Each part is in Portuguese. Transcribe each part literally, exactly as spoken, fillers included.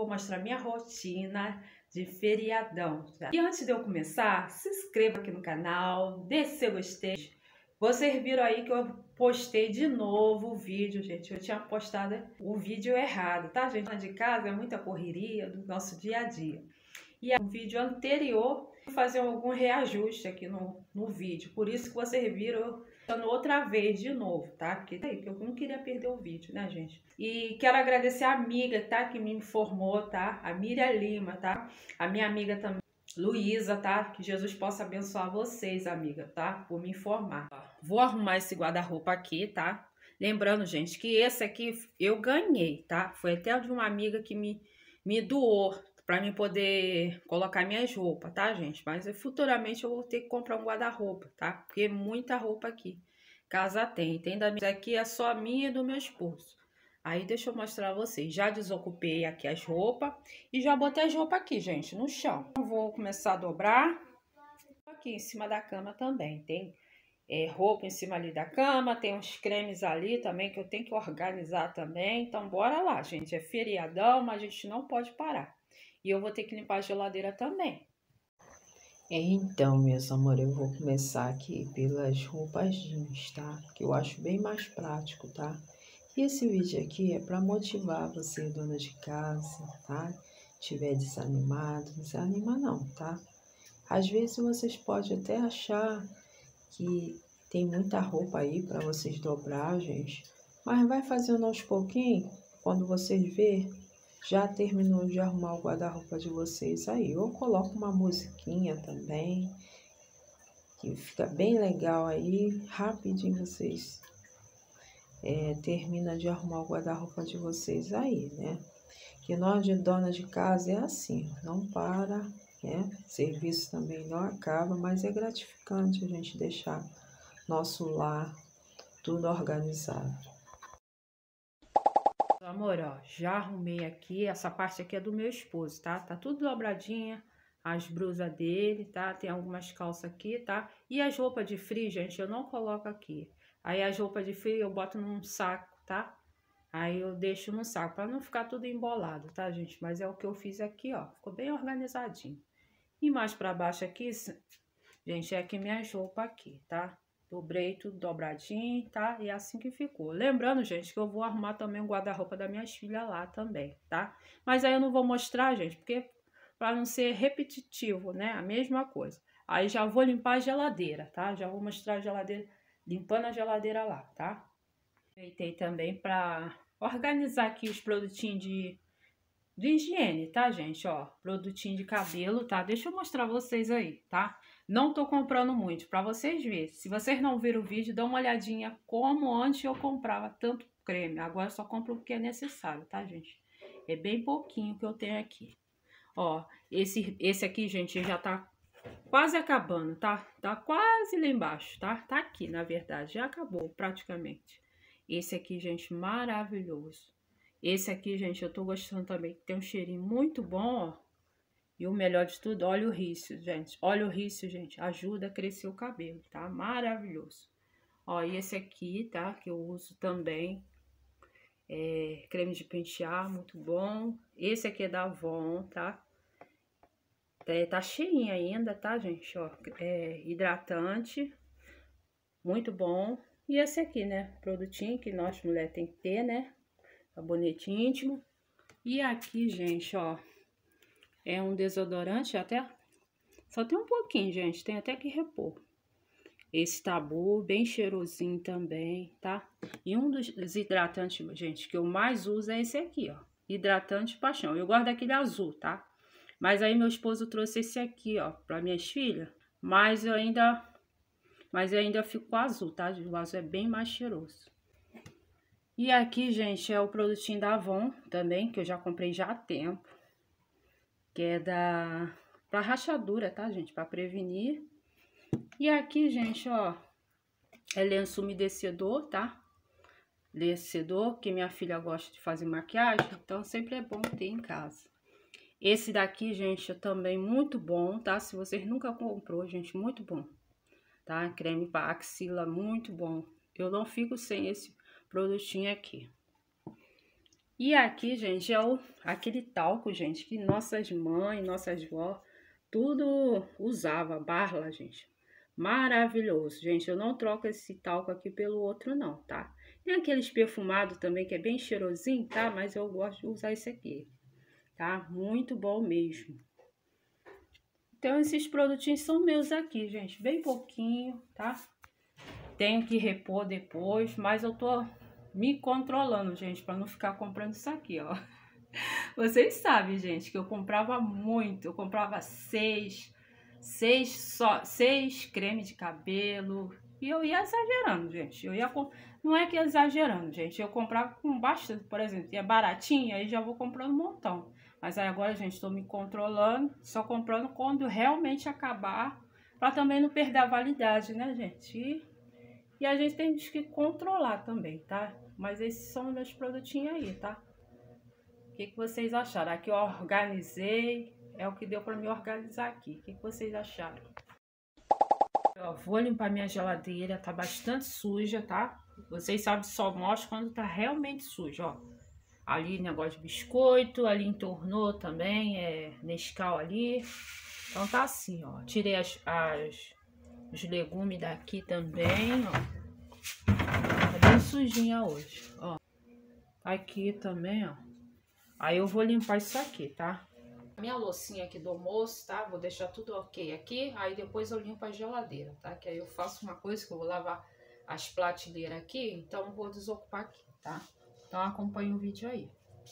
vou mostrar minha rotina de feriadão. E antes de eu começar, se inscreva aqui no canal, deixe seu gostei. Vocês viram aí que eu postei de novo o vídeo, gente. Eu tinha postado o vídeo errado, tá, gente? De casa é muita correria do nosso dia a dia. E o vídeo anterior, fazer algum reajuste aqui no, no vídeo. Por isso que vocês viram eu outra vez de novo, tá? Porque eu não queria perder o vídeo, né, gente? E quero agradecer a amiga, tá? Que me informou, tá? A Miriam Lima, tá? A minha amiga também, Luísa, tá? Que Jesus possa abençoar vocês, amiga, tá? Por me informar. Vou arrumar esse guarda-roupa aqui, tá? Lembrando, gente, que esse aqui eu ganhei, tá? Foi até de uma amiga que me, me doou para mim poder colocar minhas roupas, tá, gente? Mas futuramente eu vou ter que comprar um guarda-roupa, tá? Porque muita roupa aqui. Casa tem. Tem da minha aqui, é só minha e do meu esposo. Aí deixa eu mostrar a vocês. Já desocupei aqui as roupas e já botei as roupas aqui, gente, no chão. Vou começar a dobrar. Aqui em cima da cama também. Tem é, roupa em cima ali da cama, tem uns cremes ali também que eu tenho que organizar também. Então bora lá, gente. É feriadão, mas a gente não pode parar. E eu vou ter que limpar a geladeira também. Então, meus amores, eu vou começar aqui pelas roupas jeans, tá? Que eu acho bem mais prático, tá? E esse vídeo aqui é para motivar você, dona de casa, tá? Tiver desanimado, desanima não, tá? Às vezes vocês podem até achar que tem muita roupa aí para vocês dobrar, gente. Mas vai fazendo aos pouquinhos, quando vocês verem, já terminou de arrumar o guarda-roupa de vocês aí. Eu coloco uma musiquinha também, que fica bem legal aí. Rapidinho vocês é, terminam de arrumar o guarda-roupa de vocês aí, né? Que nós de dona de casa é assim, não para, né? Serviço também não acaba, mas é gratificante a gente deixar nosso lar tudo organizado. Amor, ó, já arrumei aqui, essa parte aqui é do meu esposo, tá? Tá tudo dobradinha, as blusas dele, tá? Tem algumas calças aqui, tá? E as roupas de frio, gente, eu não coloco aqui. Aí as roupas de frio eu boto num saco, tá? Aí eu deixo no saco, pra não ficar tudo embolado, tá, gente? Mas é o que eu fiz aqui, ó, ficou bem organizadinho. E mais pra baixo aqui, gente, é aqui minhas roupas aqui, tá? Dobrei tudo dobradinho, tá? E é assim que ficou. Lembrando, gente, que eu vou arrumar também o guarda-roupa das minhas filhas lá também, tá? Mas aí eu não vou mostrar, gente, porque para não ser repetitivo, né? A mesma coisa. Aí já vou limpar a geladeira, tá? Já vou mostrar a geladeira, limpando a geladeira lá, tá? Aproveitei também para organizar aqui os produtinhos de, de higiene, tá, gente? Ó, produtinho de cabelo, tá? Deixa eu mostrar vocês aí, tá? Não tô comprando muito, para vocês verem. Se vocês não viram o vídeo, dá uma olhadinha como antes eu comprava tanto creme. Agora eu só compro o que é necessário, tá, gente? É bem pouquinho que eu tenho aqui. Ó, esse, esse aqui, gente, já tá quase acabando, tá? Tá quase lá embaixo, tá? Tá aqui, na verdade, já acabou praticamente. Esse aqui, gente, maravilhoso. Esse aqui, gente, eu tô gostando também, tem um cheirinho muito bom, ó. E o melhor de tudo, óleo ríceo, gente. Óleo ríceo, gente, ajuda a crescer o cabelo, tá? Maravilhoso. Ó, e esse aqui, tá? Que eu uso também. É, creme de pentear, muito bom. Esse aqui é da Avon, tá? É, tá cheinho ainda, tá, gente? Ó, é hidratante. Muito bom. E esse aqui, né? Produtinho que nós mulheres tem que ter, né? Sabonete íntimo. E aqui, gente, ó. É um desodorante até... Só tem um pouquinho, gente. Tem até que repor. Esse Tabu, bem cheirosinho também, tá? E um dos hidratantes, gente, que eu mais uso é esse aqui, ó. Hidratante Paixão. Eu gosto daquele azul, tá? Mas aí meu esposo trouxe esse aqui, ó, para minhas filhas. Mas eu ainda... Mas eu ainda fico com o azul, tá? O azul é bem mais cheiroso. E aqui, gente, é o produtinho da Avon também, que eu já comprei já há tempo. Que é da... Pra rachadura, tá, gente? Pra prevenir. E aqui, gente, ó, é lenço umedecedor, tá? Umedecedor, que minha filha gosta de fazer maquiagem, então sempre é bom ter em casa. Esse daqui, gente, é também muito bom, tá? Se vocês nunca comprou, gente, muito bom, tá? Creme para axila, muito bom. Eu não fico sem esse produtinho aqui. E aqui, gente, é o, aquele talco, gente, que nossas mães, nossas vó, tudo usava, Barla, gente. Maravilhoso, gente. Eu não troco esse talco aqui pelo outro, não, tá? Tem aqueles perfumados também, que é bem cheirosinho, tá? Mas eu gosto de usar esse aqui, tá? Muito bom mesmo. Então, esses produtinhos são meus aqui, gente. Bem pouquinho, tá? Tenho que repor depois, mas eu tô me controlando, gente, para não ficar comprando isso aqui, ó. Vocês sabem, gente, que eu comprava muito. Eu comprava seis, seis só, seis creme de cabelo. E eu ia exagerando, gente. Eu ia com... Não é que ia exagerando, gente. Eu comprava com bastante, por exemplo, é baratinho, aí já vou comprando um montão. Mas aí agora, gente, estou me controlando, só comprando quando realmente acabar, para também não perder a validade, né, gente? E, e a gente tem que controlar também, tá? Mas esses são meus produtinhos aí, tá? O que, que vocês acharam? Aqui eu organizei, é o que deu para me organizar aqui. O que, que vocês acharam? Eu vou limpar minha geladeira, tá bastante suja, tá? Vocês sabem, só mostro quando tá realmente sujo, ó. Ali negócio de biscoito, ali entornou também, é Nescau ali. Então tá assim, ó. Tirei as, as, os legumes daqui também, ó. Tá bem sujinha hoje, ó. Aqui também, ó. Aí eu vou limpar isso aqui, tá? Minha loucinha aqui do almoço, tá? Vou deixar tudo ok aqui, aí depois eu limpo a geladeira, tá? Que aí eu faço uma coisa que eu vou lavar as prateleiras aqui, então eu vou desocupar aqui, tá? Então acompanha o vídeo aí.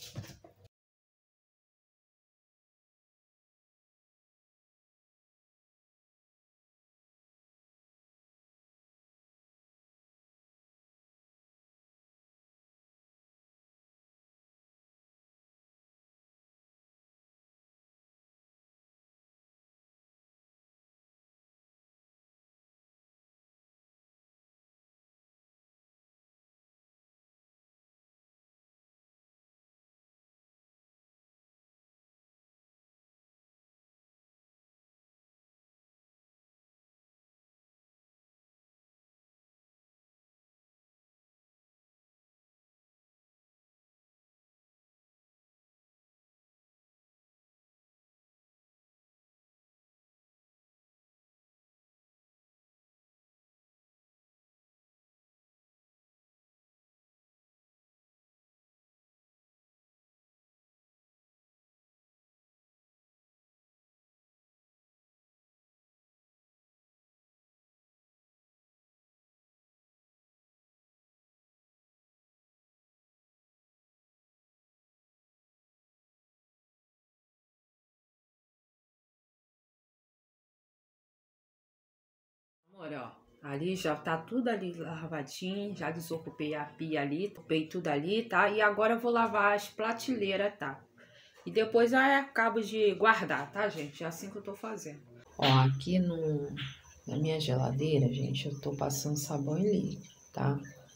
Amor, ó, ali já tá tudo ali lavadinho, já desocupei a pia ali, ocupei tudo ali, tá? E agora eu vou lavar as prateleiras, tá? E depois eu acabo de guardar, tá, gente? É assim que eu tô fazendo. Ó, aqui no, na minha geladeira, gente, eu tô passando sabão em líquido, tá?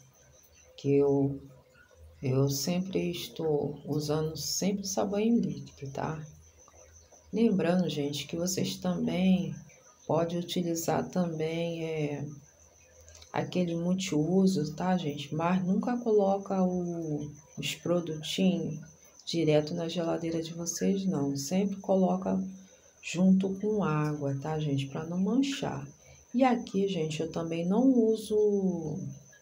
Que eu, eu sempre estou usando sempre sabão em líquido, tá? Lembrando, gente, que vocês também podem utilizar também é, aquele multiuso, tá, gente? Mas nunca coloca o, os produtinhos direto na geladeira de vocês, não. Sempre coloca junto com água, tá, gente? Para não manchar. E aqui, gente, eu também não uso...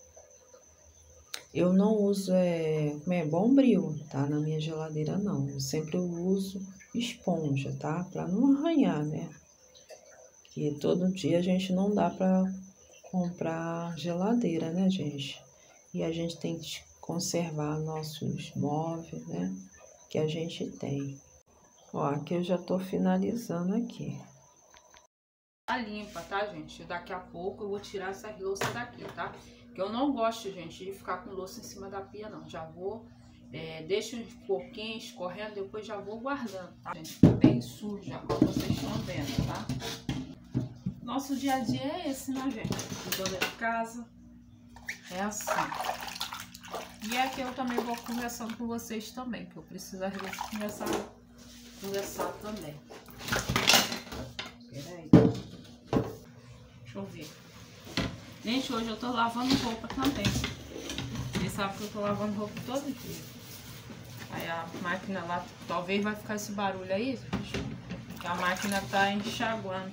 Eu não uso, é, como é, Bombril, tá? Na minha geladeira, não. Eu sempre uso esponja, tá? Para não arranhar, né? Que todo dia a gente não dá para comprar geladeira, né, gente? E a gente tem que conservar nossos móveis, né? Que a gente tem. Ó, aqui eu já tô finalizando aqui. Tá limpa, tá, gente? Daqui a pouco eu vou tirar essa louça daqui, tá? Que eu não gosto, gente, de ficar com louça em cima da pia, não. Já vou, é, deixo um pouquinho escorrendo, depois já vou guardando, tá, gente? Tá bem suja, como vocês estão vendo, tá? Nosso dia a dia é esse, né, gente? De dona de casa. É assim. E aqui eu também vou conversando com vocês também, que eu preciso às vezes conversar, conversar também. Peraí. Deixa eu ver. Gente, hoje eu tô lavando roupa também. Vocês sabem que eu tô lavando roupa todo dia. Aí a máquina lá, talvez vai ficar esse barulho aí, gente, que a máquina tá enxaguando.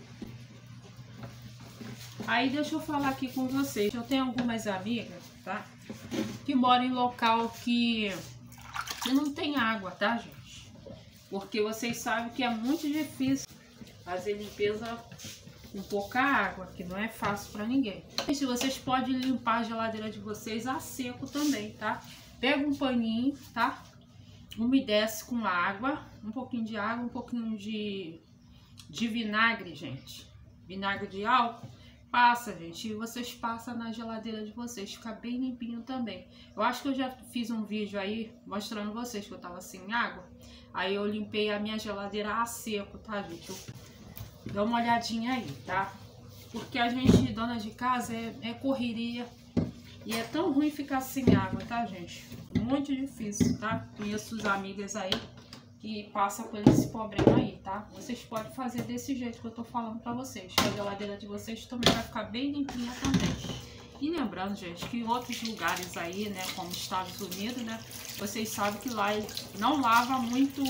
Aí deixa eu falar aqui com vocês. Eu tenho algumas amigas, tá? Que moram em local que, que não tem água, tá, gente? Porque vocês sabem que é muito difícil fazer limpeza com pouca água, que não é fácil para ninguém. E se vocês podem limpar a geladeira de vocês a seco também, tá? Pega um paninho, tá? Umedece com água, um pouquinho de água, um pouquinho de, de vinagre, gente. Vinagre de álcool. Passa, gente, e vocês passam na geladeira de vocês, fica bem limpinho também. Eu acho que eu já fiz um vídeo aí mostrando vocês que eu tava sem água. Aí eu limpei a minha geladeira a seco, tá, gente? Eu, dá uma olhadinha aí, tá? Porque a gente, dona de casa, é, é correria. E é tão ruim ficar sem água, tá, gente? Muito difícil, tá? Conheço as amigas aí que passa por esse problema aí, tá? Vocês podem fazer desse jeito que eu tô falando pra vocês. Que a geladeira de vocês também vai ficar bem limpinha também. E lembrando, gente, que em outros lugares aí, né, como Estados Unidos, né, vocês sabem que lá não lava muito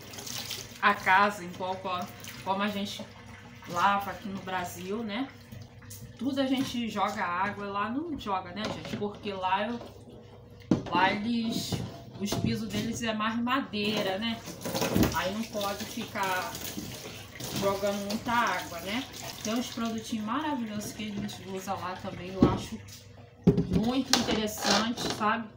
a casa, igual como a gente lava aqui no Brasil, né? Tudo a gente joga água, lá não joga, né, gente? Porque lá, eu, lá eles... os pisos deles é mais madeira, né? Aí não pode ficar jogando muita água, né? Tem uns produtinhos maravilhosos que a gente usa lá também. Eu acho muito interessante, sabe?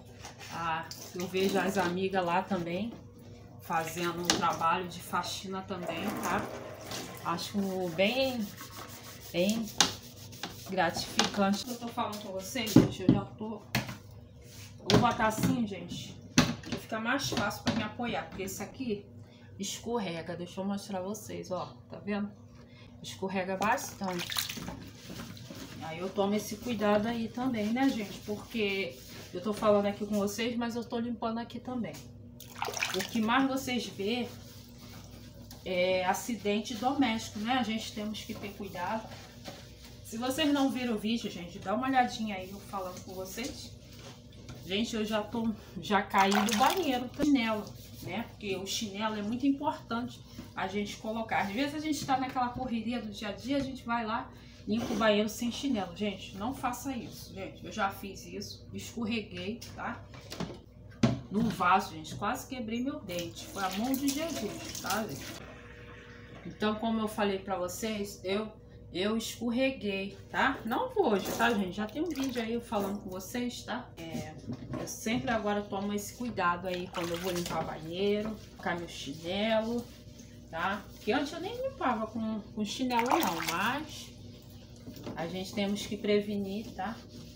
Ah, eu vejo as amigas lá também fazendo um trabalho de faxina também, tá? Acho bem, bem gratificante. Eu tô falando com vocês, gente, eu já tô... Vou botar assim, gente, que fica mais fácil para me apoiar, porque esse aqui escorrega. Deixa eu mostrar vocês, ó, tá vendo? Escorrega bastante. Aí eu tomo esse cuidado aí também, né, gente? Porque eu tô falando aqui com vocês, mas eu tô limpando aqui também. O que mais vocês vê é acidente doméstico, né? A gente temos que ter cuidado. Se vocês não viram o vídeo, gente, dá uma olhadinha aí eu falando com vocês. Gente, eu já tô, já caí do banheiro, chinelo, né? Porque o chinelo é muito importante a gente colocar. Às vezes a gente tá naquela correria do dia a dia, a gente vai lá, limpa o banheiro sem chinelo. Gente, não faça isso, gente. Eu já fiz isso, escorreguei, tá? No vaso, gente, quase quebrei meu dente. Foi a mão de Jesus, tá, gente? Então, como eu falei pra vocês, eu... Eu escorreguei, tá? Não hoje, tá, gente? Já tem um vídeo aí eu falando com vocês, tá? É, eu sempre agora tomo esse cuidado aí quando eu vou limpar banheiro, colocar meu chinelo, tá? Porque antes eu nem limpava com, com chinelo não, mas a gente temos que prevenir, tá?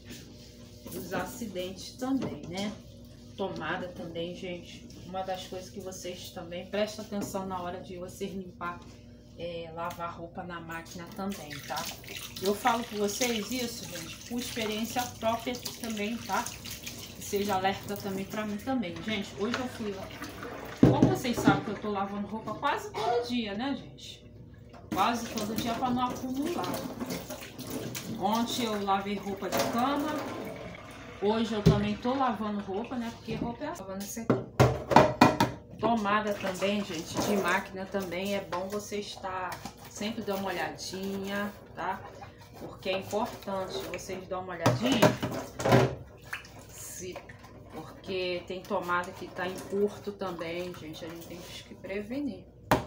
Os acidentes também, né? Tomada também, gente. Uma das coisas que vocês também prestem atenção na hora de vocês limpar. É, lavar roupa na máquina também, tá? Eu falo com vocês isso, gente, por experiência própria também, tá? Que seja alerta também pra mim também. Gente, hoje eu fui lá. Como vocês sabem que eu tô lavando roupa quase todo dia, né, gente? Quase todo dia pra não acumular. Ontem eu lavei roupa de cama. Hoje eu também tô lavando roupa, né? Porque roupa é lavando isso aqui. Tomada também, gente, de máquina também é bom você estar sempre dando uma olhadinha, tá? Porque é importante vocês darem uma olhadinha, se, porque tem tomada que tá em curto também, gente, a gente tem que prevenir.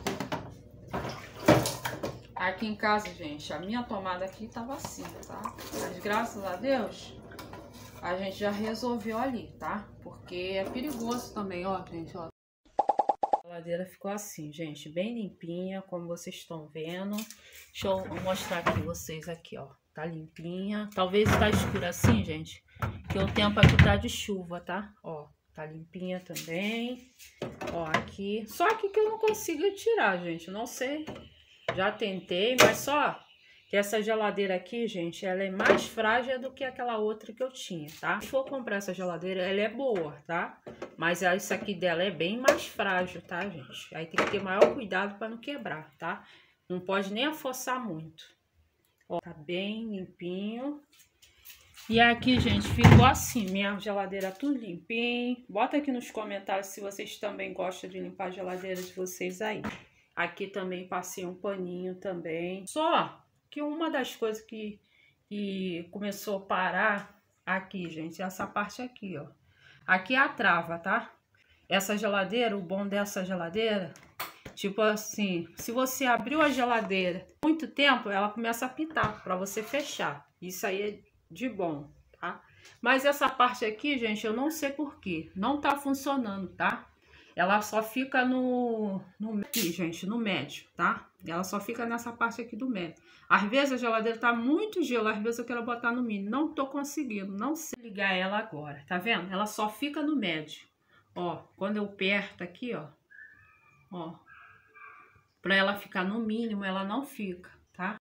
Aqui em casa, gente, a minha tomada aqui tava assim, tá? Mas graças a Deus, a gente já resolveu ali, tá? Porque é perigoso também, ó, gente, ó. A geladeira ficou assim, gente, bem limpinha, como vocês estão vendo. Deixa eu mostrar aqui vocês aqui, ó. Tá limpinha. Talvez tá escuro assim, gente, que o tempo aqui tá de chuva, tá? Ó, tá limpinha também. Ó, aqui. Só que que eu não consigo tirar, gente. Não sei. Já tentei, mas só que essa geladeira aqui, gente, ela é mais frágil do que aquela outra que eu tinha, tá? Se for comprar essa geladeira, ela é boa, tá? Mas essa aqui dela é bem mais frágil, tá, gente? Aí tem que ter maior cuidado para não quebrar, tá? Não pode nem afossar muito. Ó, tá bem limpinho. E aqui, gente, ficou assim, minha geladeira tudo limpinha. Bota aqui nos comentários se vocês também gostam de limpar a geladeira de vocês aí. Aqui também passei um paninho também. Só que uma das coisas que, que começou a parar aqui, gente, essa parte aqui, ó. Aqui é a trava, tá? Essa geladeira, o bom dessa geladeira, tipo assim, se você abriu a geladeira muito tempo, ela começa a apitar para você fechar. Isso aí é de bom, tá? Mas essa parte aqui, gente, eu não sei por quê. Não tá funcionando, tá? Ela só fica no, no aqui, gente, no médio, tá? Ela só fica nessa parte aqui do médio. Às vezes a geladeira tá muito gelo, às vezes eu quero botar no mínimo. Não tô conseguindo, não sei ligar ela agora, tá vendo? Ela só fica no médio. Ó, quando eu aperto aqui, ó, ó, pra ela ficar no mínimo, ela não fica, tá?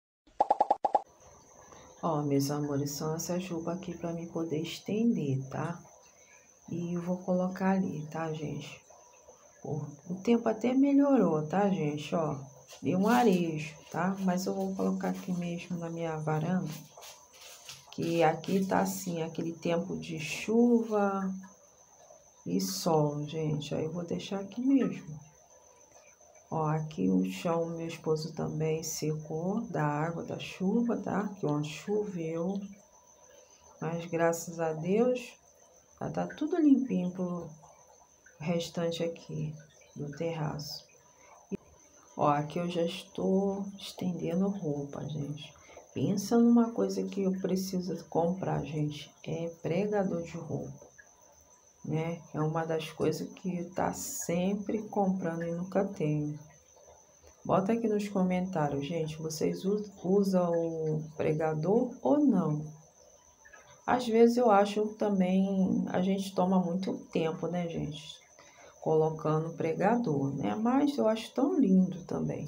Ó, meus amores, são essas roupas aqui pra mim poder estender, tá? E eu vou colocar ali, tá, gente? Pô, o tempo até melhorou, tá, gente? Ó, deu um arejo, tá? Mas eu vou colocar aqui mesmo na minha varanda. Que aqui tá assim, aquele tempo de chuva e sol, gente. Aí eu vou deixar aqui mesmo. Ó, aqui o chão, meu esposo também secou da água da chuva, tá? Que onde choveu. Mas graças a Deus, já tá tudo limpinho pro restante aqui do terraço. Ó, aqui eu já estou estendendo roupa, gente. Pensa numa coisa que eu preciso comprar, gente. É pregador de roupa, né? É uma das coisas que tá sempre comprando e nunca tenho. Bota aqui nos comentários, gente, vocês usam o pregador ou não? Às vezes eu acho também, a gente toma muito tempo, né, gente? Colocando pregador, né? Mas eu acho tão lindo também.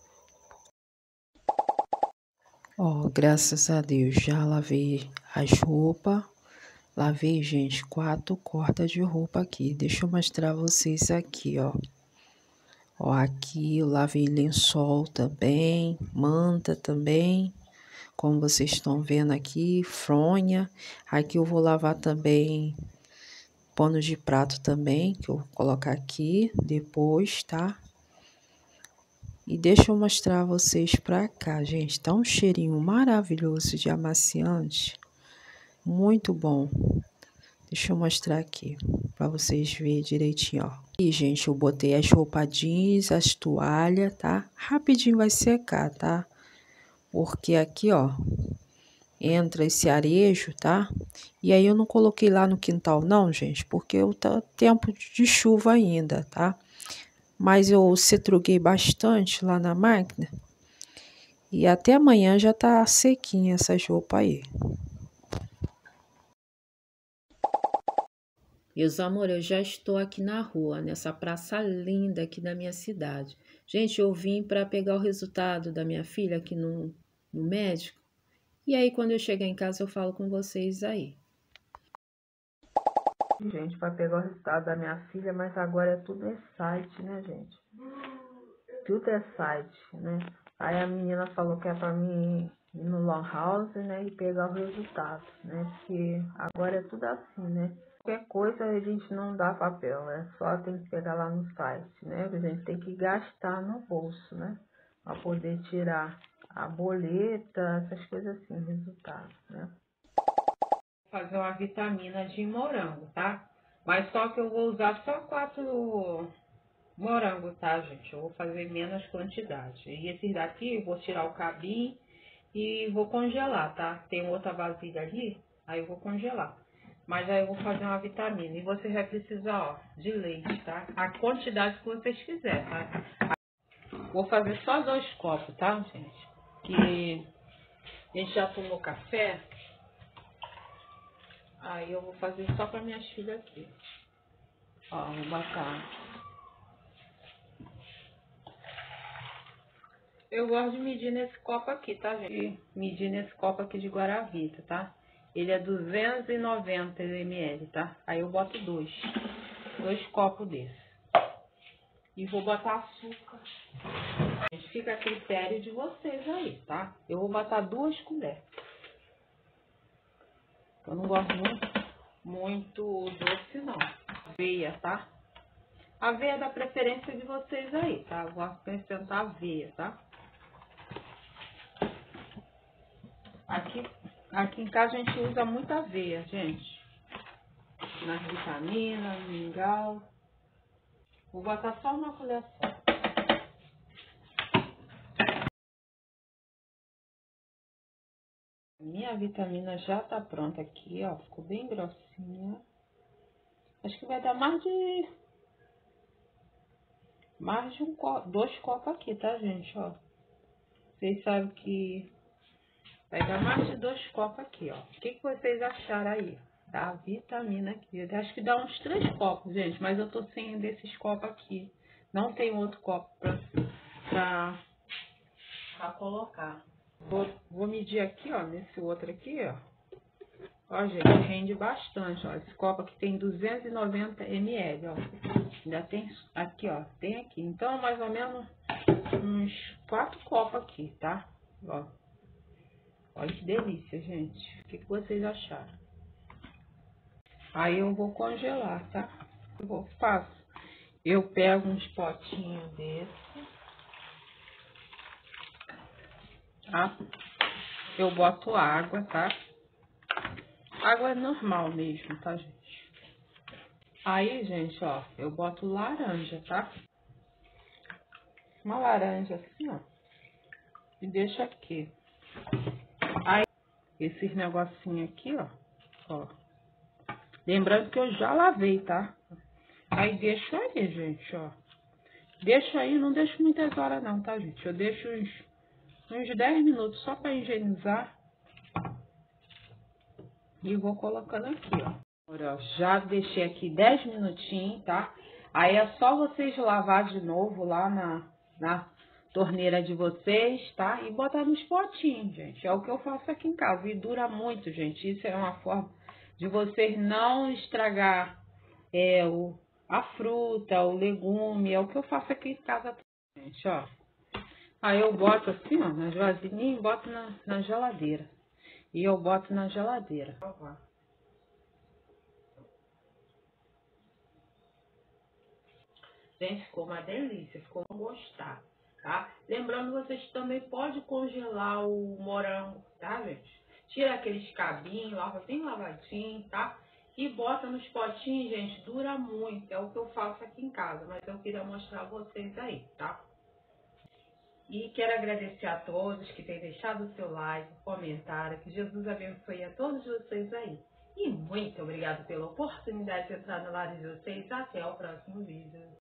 Ó, graças a Deus, já lavei as roupas. Lavei, gente, quatro cordas de roupa aqui. Deixa eu mostrar a vocês aqui, ó. Ó, aqui eu lavei lençol também, manta também. Como vocês estão vendo aqui, fronha. Aqui eu vou lavar também pano de prato também, que eu vou colocar aqui depois, tá? E deixa eu mostrar a vocês pra cá, gente. Tá um cheirinho maravilhoso de amaciante. Muito bom. Deixa eu mostrar aqui pra vocês verem direitinho, ó. E, gente, eu botei as roupas jeans, as toalhas, tá? Rapidinho vai secar, tá? Porque aqui, ó, entra esse arejo, tá? E aí eu não coloquei lá no quintal não, gente, porque eu tá tempo de chuva ainda, tá? Mas eu setruguei bastante lá na máquina. E até amanhã já tá sequinha essas roupas aí. Meus amores, eu já estou aqui na rua, nessa praça linda aqui da minha cidade. Gente, eu vim para pegar o resultado da minha filha aqui no, no médico. E aí, quando eu chegar em casa, eu falo com vocês aí. Gente, para pegar o resultado da minha filha, mas agora é tudo é site, né, gente? Tudo é site, né? Aí a menina falou que é para mim ir no Long House, né, e pegar o resultado, né? Porque agora é tudo assim, né? Qualquer coisa a gente não dá papel, né? Só tem que pegar lá no site, né? A gente tem que gastar no bolso, né? Para poder tirar a boleta, essas coisas assim, resultado, né? Vou fazer uma vitamina de morango, tá? Mas só que eu vou usar só quatro morangos, tá, gente? Eu vou fazer menos quantidade. E esses daqui eu vou tirar o cabinho e vou congelar, tá? Tem outra vasilha ali, aí eu vou congelar. Mas aí eu vou fazer uma vitamina. E você vai precisar, ó, de leite, tá? A quantidade que vocês quiserem, tá? Vou fazer só dois copos, tá, gente? Que a gente já tomou café. Aí eu vou fazer só para minhas filhas aqui. Ó, vou botar. Eu gosto de medir nesse copo aqui, tá, gente? Medir nesse copo aqui de Guaravita, tá? Ele é duzentos e noventa mililitros, tá? Aí eu boto dois. Dois copos desses. E vou botar açúcar. Gente, fica a critério de vocês aí, tá? Eu vou botar duas colheres. Eu não gosto muito, muito doce, não. Aveia, tá? Aveia da preferência de vocês aí, tá? Eu vou acrescentar aveia, tá? Aqui, aqui em casa a gente usa muita aveia, gente. Nas vitaminas, no mingau. Vou botar só uma colher só. Minha vitamina já tá pronta aqui, ó. Ficou bem grossinha. Acho que vai dar mais de... Mais de um copo, dois copos aqui, tá, gente, ó. Vocês sabem que vai dar mais de dois copos aqui, ó. O que, que vocês acharam aí da vitamina aqui? Eu acho que dá uns três copos, gente, mas eu tô sem desses copos aqui. Não tem outro copo pra, pra, pra colocar. Vou, vou medir aqui, ó, nesse outro aqui, ó. Ó, gente, rende bastante, ó. Esse copo aqui tem duzentos e noventa mililitros, ó. Ainda tem aqui, ó. Tem aqui. Então, mais ou menos uns quatro copos aqui, tá? Ó. Olha que delícia, gente. O que, que vocês acharam? Aí eu vou congelar, tá? Eu vou, faço. Eu pego uns potinhos desse. Tá? Eu boto água, tá? Água normal mesmo, tá, gente? Aí, gente, ó, eu boto laranja, tá? Uma laranja assim, ó. E deixo aqui. Aí, esses negocinhos aqui, ó. Ó. Lembrando que eu já lavei, tá? Aí, deixo aí, gente, ó. Deixo aí, não deixo muitas horas não, tá, gente? Eu deixo uns, uns dez minutos só pra higienizar. E vou colocando aqui, ó. Olha, já deixei aqui dez minutinhos, tá? Aí é só vocês lavar de novo lá na, na torneira de vocês, tá? E botar nos potinhos, gente. É o que eu faço aqui em casa. E dura muito, gente. Isso é uma forma de vocês não estragar é, o, a fruta, o legume. É o que eu faço aqui em casa, gente, ó. Aí eu boto assim, ó, nas vasilhinhas e boto na, na geladeira. E eu boto na geladeira. Gente, ficou uma delícia, ficou um gostar, tá? Lembrando, vocês também podem congelar o morango, tá, gente? Tira aqueles cabinhos, lava bem lavadinho, tá? E bota nos potinhos, gente, dura muito. É o que eu faço aqui em casa, mas eu queria mostrar a vocês aí, tá? E quero agradecer a todos que têm deixado o seu like, comentário. Que Jesus abençoe a todos vocês aí. E muito obrigado pela oportunidade de entrar no lar de vocês. Até o próximo vídeo.